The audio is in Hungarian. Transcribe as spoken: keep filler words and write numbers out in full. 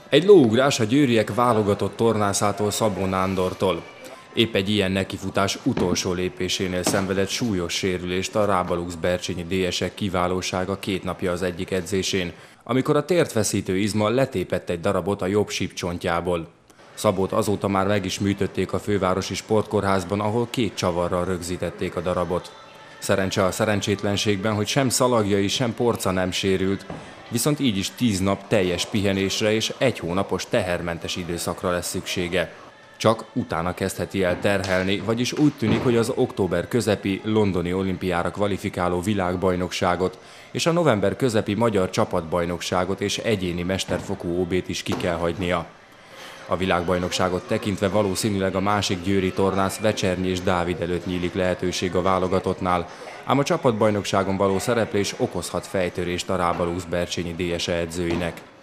Egy lóugrás a győriek válogatott tornászától, Szabó Nándortól. Épp egy ilyen nekifutás utolsó lépésénél szenvedett súlyos sérülést a Rábalux bercsényi dé esek kiválósága két napja az egyik edzésén, amikor a tért veszítő izma letépett egy darabot a jobb sípcsontjából. Szabót azóta már meg is műtötték a fővárosi sportkórházban, ahol két csavarral rögzítették a darabot. Szerencse a szerencsétlenségben, hogy sem szalagjai, sem porca nem sérült, viszont így is tíz nap teljes pihenésre és egy hónapos tehermentes időszakra lesz szüksége. Csak utána kezdheti el terhelni, vagyis úgy tűnik, hogy az október közepi londoni olimpiára kvalifikáló világbajnokságot és a november közepi magyar csapatbajnokságot és egyéni mesterfokú ó bét is ki kell hagynia. A világbajnokságot tekintve valószínűleg a másik győri tornász Vecsernyi és Dávid előtt nyílik lehetőség a válogatottnál, ám a csapatbajnokságon való szereplés okozhat fejtörést a Rábalux bercsényi dé es e edzőinek.